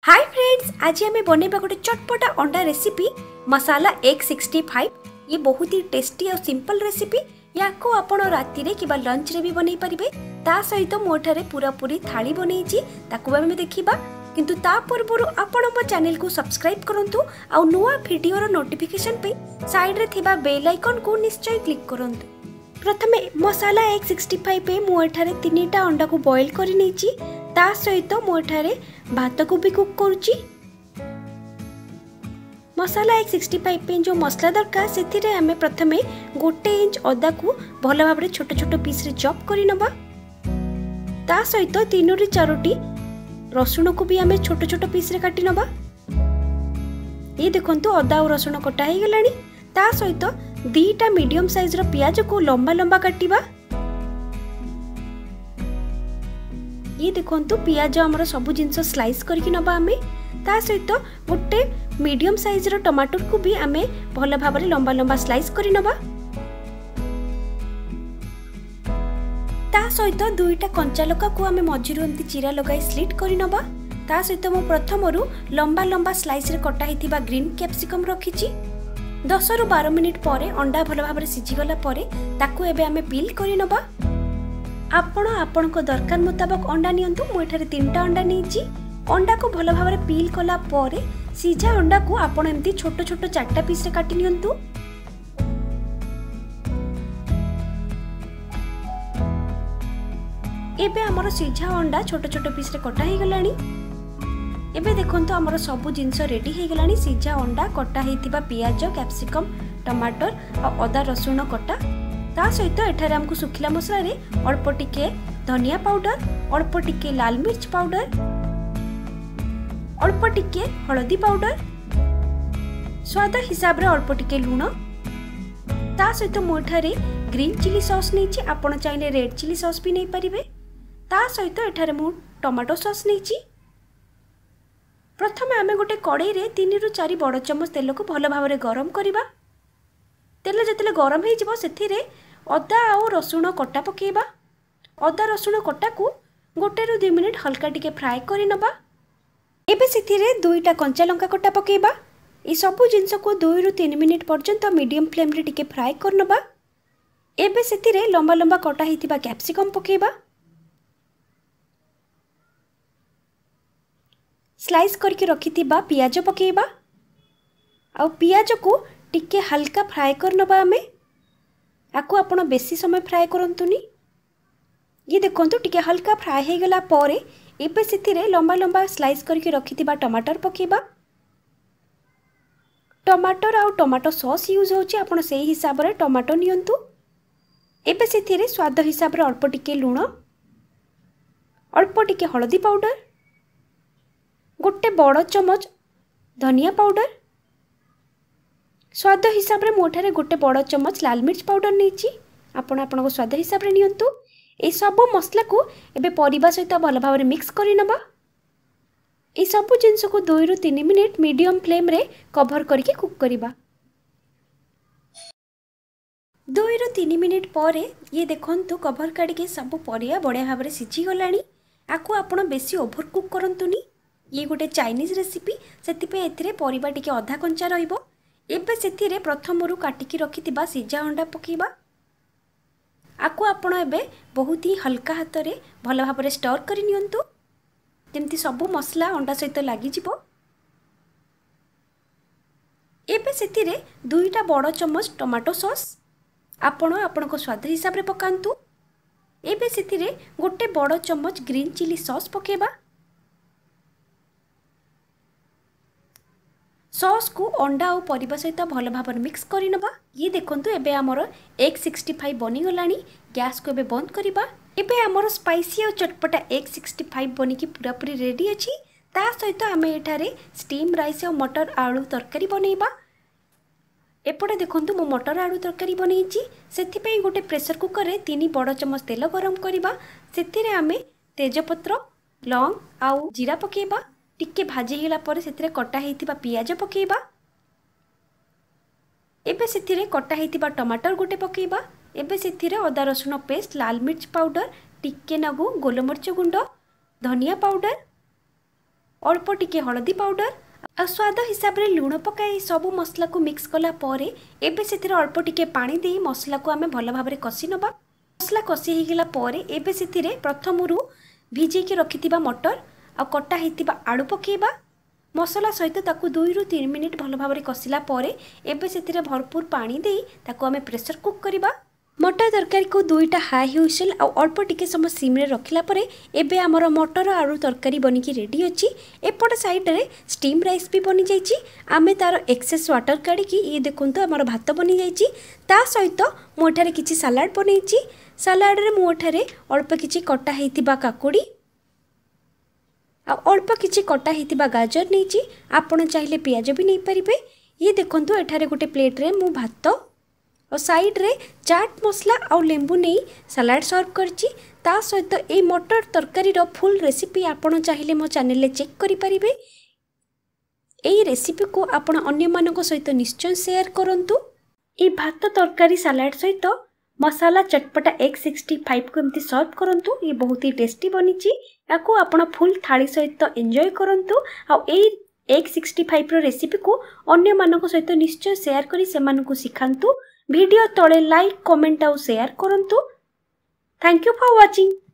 Hi friends, आज आम बनवा गोटे चटपटा अंडा रेसिपी मसाला एग 65। ये बहुत ही टेस्टी और सिंपल रेसिपी। या को आपण राति रे किबा लंच रे भी बनै परिबे। ता सहित मोठारे पूरा पूरी थाली बनैछि, ताकू आमे देखिबा। किंतु ता पूर्वरु आपण मो चैनल को सब्सक्राइब करंतु आ नुवा वीडियो रो नोटिफिकेशन पे साइड रे थिबा बेल आइकन को निश्चय क्लिक करंतु। प्रथमे मसाला एग 65 पे मु एठारे 3टा अंडा को बॉईल करि नेछि। ता सहित मु एठारे भात को भी कुक करूची। मसाला एग 65 पे जो मसला दरकार से आमे प्रथमे 1 इंच अदा को भल भाव में छोट छोट पीस रे चॉप करि नबा। ता सहित 3 ରୁ 4टी रसुण को भी आमे छोट छोट पीस रे काटि नबा। ये देखंतु अदा और रसुण कटा हे गेलानी। ता सहित 2टा मीडियम साइज रो प्याज को लंबा लंबा काटिबा। ये देखंतु प्याज हमर सब जिंस स्लाइस करके नबा आमे। ता सहित गोटे मीडियम साइज रो टमाटर को भी आमे भल भाव में लंबा लंबा स्लाइस करि नबा। ता सहित 2टा कंचा लका को आमे मझिरु एंती चिरा लगाई स्लिट करि नबा। ता सहित मो प्रथमरु लंबा लंबा स्लाइस रे कटा हिथिबा ग्रीन कैप्सिकम रखिछि। 10 ରୁ 12 मिनिट परे अंडा भल भाव में सिझी गला परे ताकू एबे आमे पील करि नबा। आपण आपण को दरकार मुताबिक अंडा नियंतु। मु एठारे 3टा अंडा नीची। अंडा को भल भाव में पील कला परे सीझा अंडा को आपण एम्ति छोट छोट 4टा पीस रे काटि नियंतु। एबे हमर सीझा अंडा छोट छोट पीस रे कटा हे गलानी। एबे देखंतु हमर सब जिंस रेडी हे गलानी। सीझा अंडा, कटा हेतिबा पियाज, कैप्सिकम, टमाटर और अदा रसुण कटा। ता सहित एठारे हमको सुखिला मसला रे अल्प टिके धनिया पाउडर, अल्प टिके लाल मिर्च पाउडर, अल्प टिके हळदी पाउडर, स्वाद हिसाब रे अल्प टिके लूण। ता सहित मो एठारे ग्रीन चिली सॉस नेछि। आपण चाइले रेड चिली सॉस भी नै परिबे। ता सहित एठारे मु टमाटो सॉस नेछि। प्रथमे आमे गोटे कड़ाई रे 3 ରୁ 4 बड़ चम्मच तेल को भल भाव में गरम करिबा। तेल जतले गरम हे जिवो सेथिरे अदा और रसुण कटा पकेबा। अदा रसुण कटा को 1 ରୁ 2 मिनिट हल्का टिके फ्राई करि नबा। एबे सेथिरे 2टा कंचा लंका कटा पकेबा। ए सब जिंस को 2 ରୁ 3 मिनिट पर्यंत मीडियम फ्लेम रे टिके फ्राई कर नबा। एबे सेथिरे लंबा लंबा कटा हिथिबा कैप्सिकम पकेबा। स्लाइस करके रखिथिबा पियाज पकेबा। आ पियाज को टिके हल्का फ्राई कर नबा। आमे आकु आपण बेसी समय फ्राई करंतुनी। ये देखंतु टिके हल्का फ्राई हे गला परे एबे सेथिरे लंबा लंबा स्लाइस करके रखिथिबा टमाटर पकेबा। टमाटर आ टमाटो सॉस यूज होची, आपण सेही हिसाब रे टमाटो नियंतु। एबे सेथिरे स्वाद हिसाब रे अल्प टिके लूण, अल्प टिके हळदी पाउडर, गोटे बड़ चम्मच धनिया पाउडर, स्वाद हिसाब रे मोठारे गोटे बड़ चम्मच लाल मिर्च पाउडर नेछि। आपण आपनको स्वाद हिसाब रे नियंतु। ए सब मसला को एबे परिबा सहित भल भाव में मिक्स करि नबा। ए सब जिंस को 2 ରୁ 3 मिनिट मीडियम फ्लेम रे कवर करके कुक करिबा। 2 ରୁ 3 मिनिट परे ये देखंतु कवर काडी के सब परिया बढ़िया भाव में सिझी गलानी। आकु आपण बेसी ओभर कुक करंतुनी। ये गोटे चाइनीज रेसिपी, सेति पे एथिरे परिबा टिके अधा कंचा रहिबो। एबे सेथिरे प्रथमरु काटिकी रखिथिबा सीझा अंडा पकेबा। आकु आपण एबे बहुत ही हल्का हाथ रे भल भाव में स्टर करि नियंतु, जेमति सब मसला अंडा सहित लागि जिवो। एबे सेथिरे 2टा बड़ चम्मच टमाटो सॉस आपण आपनको स्वाद हिसाब रे पकांतु। एबे सेथिरे गोटे बड़ चम्मच ग्रीन चिली सॉस पकेबा। सॉस को अंडा और परिबा सहित भल भाव में मिक्स करि नबा। ये देखंतु एबे हमर एग 65 बनी गलानी। गैस को एबे बंद करिबा। एबे हमर स्पाइसी और चटपटा एग 65 बनी की पूरा पूरी रेडी अछि। ता सहित आमे एठारे स्टीम राइस और मटर आलू तरकारी बनेइबा। एपटे देखंतु मो मटर आलू तरकारी बनेइछि। सेथि पे गोटे प्रेशर कुकर रे 3 बड़ चम्मच तेल गरम करिबा। सेथिरे आमे तेजपत्र, लौंग आउ जीरा पकेबा। टिके भाजी हेला परे सेथिरे कटा हेतिबा पियाज पकेबा। एबे सेथिरे कटा हेतिबा टमाटर गोटे पकेबा। एबे सेथिरे अदा रसुण पेस्ट, लाल मिर्च पाउडर, टिके नगु गोलमरिच गुंड, धनिया पाउडर अल्प टिके हलदी पाउडर आ स्वाद हिसाब रे लूण पकाई सब मसला को मिक्स कला परे एबे सेथिरे अल्प टिके पानी दे मसला को आमे भल भाबरे कसी नबा। मसला कसी हे गेला परे एबे सेथिरे प्रथमरु भिजे के रखिथिबा मटर आ कटा हेतिबा आलू पकेबा। मसला सहित ताकू 2 रु 3 मिनिट भल भाबरे कसिला परे एबे सेथिरे भरपूर पानी दे ताकू आमे प्रेशर कुक करिबा। मटर तरकारी को 2टा हाई हुइसेल आ अल्प टिके समय सिम रे रखिला परे एबे हमर मटर आलू तरकारी बनी की रेडी अछि। एपट साइड रे स्टीम राइस भी बनी जाइछि। आमे तार एक्सेस वाटर काढी की ये देखंतु हमर भात बनी जाइछि। ता सहित मो एठारे किछि सलाड बनेछि। सलाड रे मो एठारे अल्प किछि कटा हेतिबा काकुडी आ अल्प किछि कटा हेतिबा गाजर नेछि। आपण चाहिले पियाज भी नै परिबे। ये देखंतु एठारे गोटे प्लेट रे मु भात और साइड रे चाट मसला और लेंबू नहीं सलाड सर्व करछि। ता सहित ए मटर तरकारी रो फुल रेसिपी आपण चाहिले मो चैनल ले चेक करि परिबे। एई रेसिपी को आपण अन्य मानको सहित निश्चय शेयर करंतु। ए भात तरकारी सलाड सहित मसाला चटपटा एग 65 को एमती सर्व करंतु। ये बहुत ही टेस्टी बनिछि। याको आपण फुल थाली सहित एंजॉय करंतु। आ एई एग 65 रो रेसिपी को अन्य मानको सहित निश्चय शेयर करी से मानको सिखांतु। वीडियो तले लाइक कमेंट और शेयर करंतु। Thank you for watching.